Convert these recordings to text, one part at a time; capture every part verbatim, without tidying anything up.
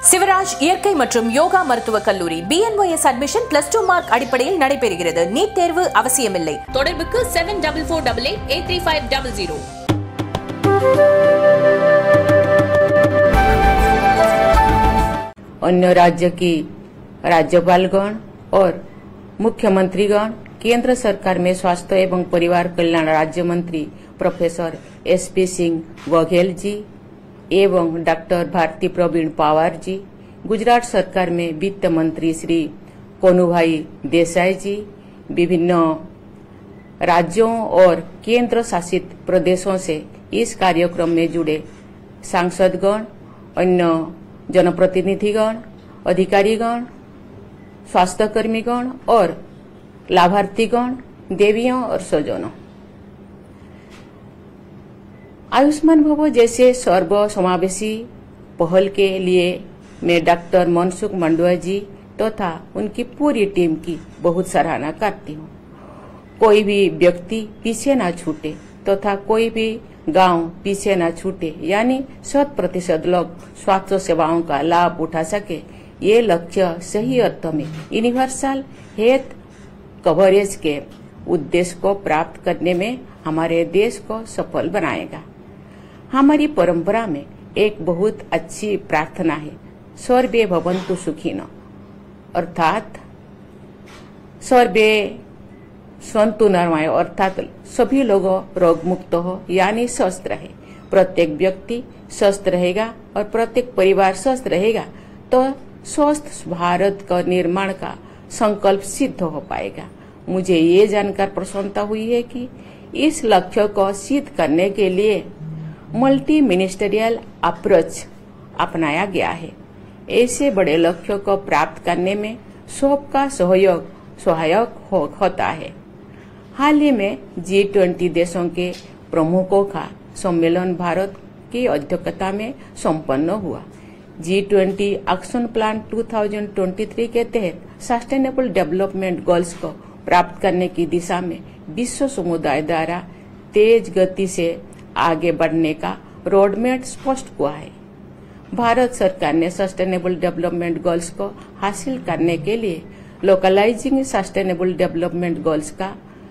சிவராஜ் இயற்கை மற்றும் யோகா மருத்துவக் கல்லூரி B N Y S admission plus two mark அடிப்படையில் நடைபெறுகிறது. நீட் தேர்வு அவசியமில்லை. தொடர்புக்கு seven double four double eight eight three five double zero. अन्य राज्य की राज्यपालगण और मुख्यमंत्रीगण केंद्र सरकार में स्वास्थ्य एवं परिवार कल्याण राज्य मंत्री professor S P Singh Baghel ji एवं डॉक्टर भारती प्रवीण पवार जी, गुजरात सरकार में वित्त मंत्री श्री कोनुभाई देसाई जी, विभिन्न राज्यों और केंद्र शासित प्रदेशों से इस कार्यक्रम में जुड़े सांसदगण, अन्य जनप्रतिनिधिगण, अधिकारीगण, स्वास्थ्यकर्मीगण और लाभार्थीगण, देवियों और स्वजनों। आयुष्मान भव जैसे सर्व समावेशी पहल के लिए मैं डॉक्टर मनसुख मंडवा जी तथा तो उनकी पूरी टीम की बहुत सराहना करती हूँ। कोई भी व्यक्ति पीछे न छूटे तथा तो कोई भी गांव पीछे न छूटे, यानी शत प्रतिशत लोग स्वास्थ्य सेवाओं का लाभ उठा सके, ये लक्ष्य सही अर्थ में यूनिवर्सल हेल्थ कवरेज के उद्देश्य को प्राप्त करने में हमारे देश को सफल बनाएगा। हमारी परंपरा में एक बहुत अच्छी प्रार्थना है, सर्वे भवन्तु सुखिनो, अर्थात सर्वे संतु नरमाय, अर्थात सभी लोग रोग मुक्त हो, यानी स्वस्थ रहे। प्रत्येक व्यक्ति स्वस्थ रहेगा और प्रत्येक परिवार स्वस्थ रहेगा तो स्वस्थ भारत का निर्माण का संकल्प सिद्ध हो पाएगा। मुझे ये जानकर प्रसन्नता हुई है कि इस लक्ष्य को सिद्ध करने के लिए मल्टी मिनिस्टरियल अप्रोच अपनाया गया है। ऐसे बड़े लक्ष्यों को प्राप्त करने में सबका सहयोग सहायक हो, होता है। हाल ही में जी ट्वेंटी देशों के प्रमुखों का सम्मेलन भारत की अध्यक्षता में संपन्न हुआ। G twenty action plan two thousand twenty three के तहत सस्टेनेबल डेवलपमेंट गोल्स को प्राप्त करने की दिशा में विश्व समुदाय द्वारा तेज गति से आगे बढ़ने का रोडमैप स्पष्ट हुआ है। भारत सरकार ने सस्टेनेबल डेवलपमेंट गोल्स को हासिल करने के लिए लोकलाइजिंग सस्टेनेबल डेवलपमेंट गोल्स का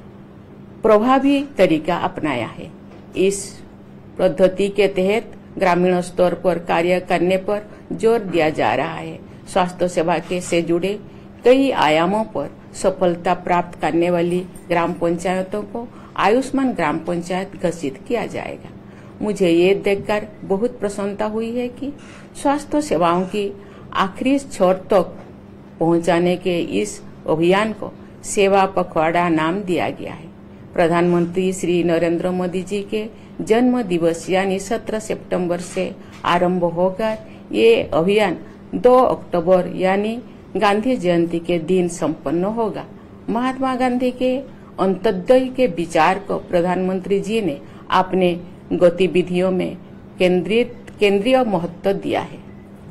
प्रभावी तरीका अपनाया है। इस पद्धति के तहत ग्रामीण स्तर पर कार्य करने पर जोर दिया जा रहा है। स्वास्थ्य सेवा के से जुड़े कई आयामों पर सफलता प्राप्त करने वाली ग्राम पंचायतों को आयुष्मान ग्राम पंचायत घोषित किया जाएगा। मुझे ये देखकर बहुत प्रसन्नता हुई है कि स्वास्थ्य सेवाओं की आखिरी छोर तक पहुंचाने के इस अभियान को सेवा पखवाड़ा नाम दिया गया है। प्रधानमंत्री श्री नरेंद्र मोदी जी के जन्म दिवस यानी सत्रह सितंबर से आरंभ होकर ये अभियान दो अक्टूबर यानी गांधी जयंती के दिन संपन्न होगा। महात्मा गांधी के अंत्योदय के विचार को प्रधानमंत्री जी ने अपने गतिविधियों में केंद्रित केंद्रीय महत्व दिया है।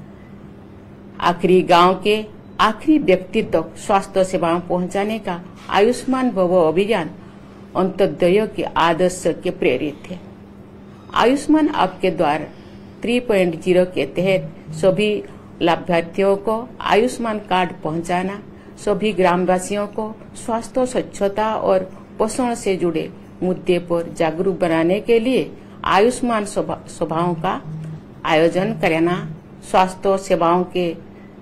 आखिरी गांव के आखिरी व्यक्ति तक स्वास्थ्य सेवाएं पहुंचाने का आयुष्मान भव अभियान अंत्योदय के आदर्श के प्रेरित है। आयुष्मान आपके द्वार थ्री पॉइंट ज़ीरो के तहत सभी लाभार्थियों को आयुष्मान कार्ड पहुंचाना, सभी ग्रामवासियों को स्वास्थ्य, स्वच्छता और पोषण से जुड़े मुद्दे पर जागरूक बनाने के लिए आयुष्मान सभाओं का आयोजन करना, स्वास्थ्य सेवाओं के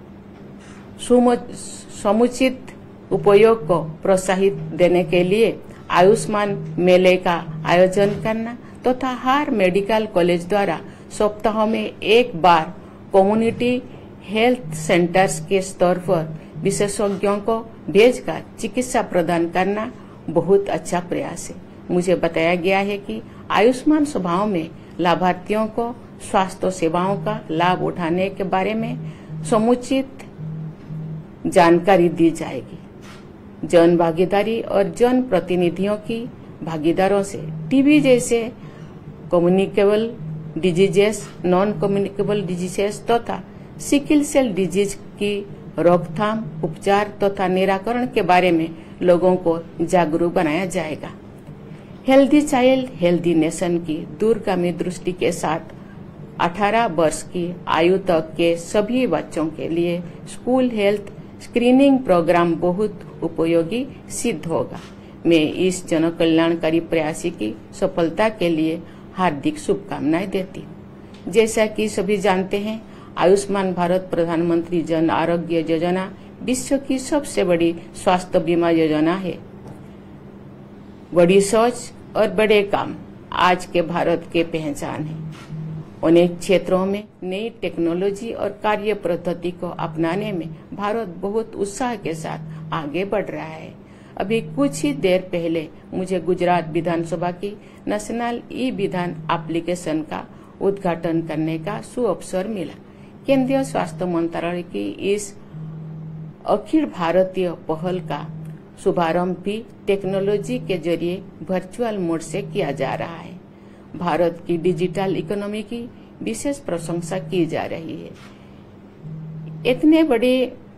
समुचित उपयोग को प्रोत्साहित देने के लिए आयुष्मान मेले का आयोजन करना तथा तो हर मेडिकल कॉलेज द्वारा सप्ताह में एक बार कम्युनिटी हेल्थ सेंटर्स के स्तर पर विशेषज्ञों को भेजकर चिकित्सा प्रदान करना बहुत अच्छा प्रयास है। मुझे बताया गया है कि आयुष्मान सभाओं में लाभार्थियों को स्वास्थ्य सेवाओं का लाभ उठाने के बारे में समुचित जानकारी दी जाएगी। जन भागीदारी और जन प्रतिनिधियों की भागीदारों से टीबी जैसे communicable diseases, non communicable diseases तथा तो सिकल सेल डिजीज की रोकथाम, उपचार तथा तो निराकरण के बारे में लोगों को जागरूक बनाया जाएगा। हेल्दी चाइल्ड हेल्दी नेशन की दूरगामी दृष्टि के साथ अठारह वर्ष की आयु तक के सभी बच्चों के लिए स्कूल हेल्थ स्क्रीनिंग प्रोग्राम बहुत उपयोगी सिद्ध होगा। मैं इस जन कल्याणकारी प्रयास की सफलता के लिए हार्दिक शुभकामनाएं देती हूँ। जैसा कि सभी जानते हैं, आयुष्मान भारत प्रधानमंत्री जन आरोग्य योजना विश्व की सबसे बड़ी स्वास्थ्य बीमा योजना है। बड़ी सोच और बड़े काम आज के भारत के पहचान है। अनेक क्षेत्रों में नई टेक्नोलॉजी और कार्य पद्धति को अपनाने में भारत बहुत उत्साह के साथ आगे बढ़ रहा है। अभी कुछ ही देर पहले मुझे गुजरात विधानसभा की नेशनल ई विधान एप्लीकेशन का उद्घाटन करने का सुअवसर मिला। केंद्रीय स्वास्थ्य मंत्रालय की इस अखिल भारतीय पहल का शुभारंभ भी टेक्नोलॉजी के जरिए वर्चुअल मोड से किया जा रहा है। भारत की डिजिटल इकोनॉमी की विशेष प्रशंसा की जा रही है। इतने बड़े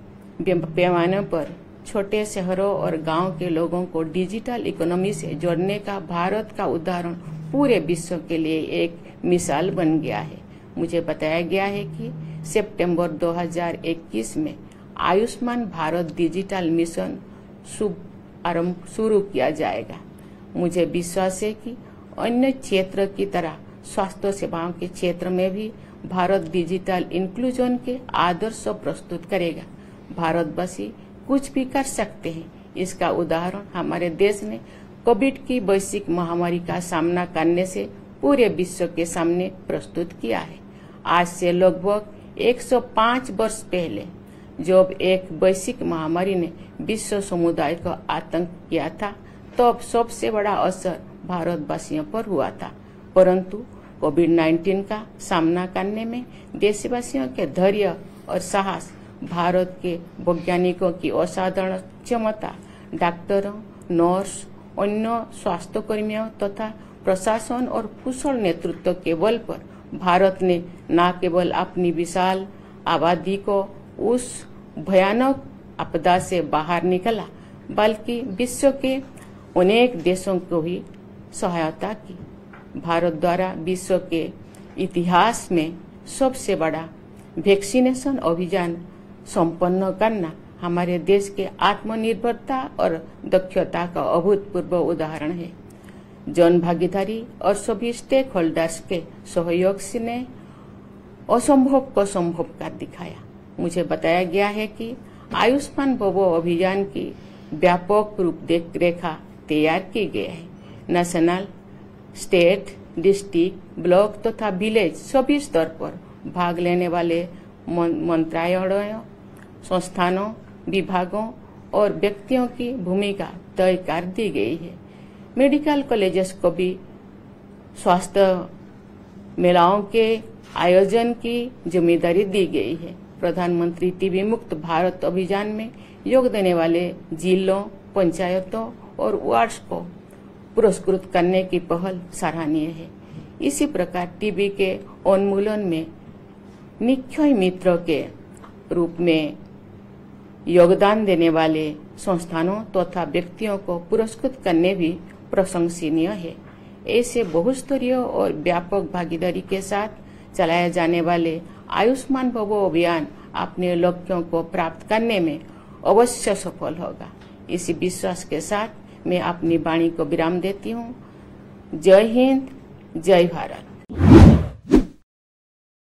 पैमाने पर छोटे शहरों और गांव के लोगों को डिजिटल इकोनॉमी से जोड़ने का भारत का उदाहरण पूरे विश्व के लिए एक मिसाल बन गया है। मुझे बताया गया है कि सितंबर दो हज़ार इक्कीस में आयुष्मान भारत डिजिटल मिशन शुभ आरंभ शुरू किया जाएगा। मुझे विश्वास है कि अन्य क्षेत्र की तरह स्वास्थ्य सेवाओं के क्षेत्र में भी भारत डिजिटल इंक्लूजन के आदर्श प्रस्तुत करेगा। भारतवासी कुछ भी कर सकते हैं, इसका उदाहरण हमारे देश ने कोविड की वैश्विक महामारी का सामना करने से पूरे विश्व के सामने प्रस्तुत किया है। आज से लगभग एक सौ पाँच वर्ष पहले जब एक वैश्विक महामारी ने विश्व समुदाय को आतंक किया था, तब तो सबसे बड़ा असर भारतवासियों पर हुआ था। परंतु कोविड नाइन्टीन का सामना करने में देशवासियों के धैर्य और साहस, भारत के वैज्ञानिकों की असाधारण क्षमता, डॉक्टरों, नर्स, अन्य स्वास्थ्य कर्मियों तथा प्रशासन और कुशल नेतृत्व के बल पर भारत ने न केवल अपनी विशाल आबादी को उस भयानक आपदा से बाहर निकाला, बल्कि विश्व के अनेक देशों को भी सहायता की। भारत द्वारा विश्व के इतिहास में सबसे बड़ा वैक्सीनेशन अभियान संपन्न करना हमारे देश के आत्मनिर्भरता और दक्षता का अभूतपूर्व उदाहरण है। जन भागीदारी और सभी स्टेक होल्डर्स के सहयोग से ने असंभव को संभव कर दिखाया। मुझे बताया गया है कि आयुष्मान भव अभियान की व्यापक रूपरेखा तैयार की गई है। नेशनल, स्टेट, डिस्ट्रिक्ट, ब्लॉक तथा विलेज सभी स्तर पर भाग लेने वाले मंत्रालयों, संस्थानों, विभागों और व्यक्तियों की भूमिका तय कर दी गई है। मेडिकल कॉलेजेस को भी स्वास्थ्य मेलाओं के आयोजन की जिम्मेदारी दी गई है। प्रधानमंत्री टीबी मुक्त भारत अभियान में योग देने वाले जिलों, पंचायतों और वार्ड्स को पुरस्कृत करने की पहल सराहनीय है। इसी प्रकार टीबी के उन्मूलन में निक्षय मित्र के रूप में योगदान देने वाले संस्थानों तथा तो व्यक्तियों को पुरस्कृत करने भी प्रशंसनीय है। ऐसे बहुस्तरीय और व्यापक भागीदारी के साथ चलाए जाने वाले आयुष्मान भव अभियान अपने लक्ष्यों को प्राप्त करने में अवश्य सफल होगा। इसी विश्वास के साथ मैं अपनी वाणी को विराम देती हूँ। जय हिंद, जय भारत।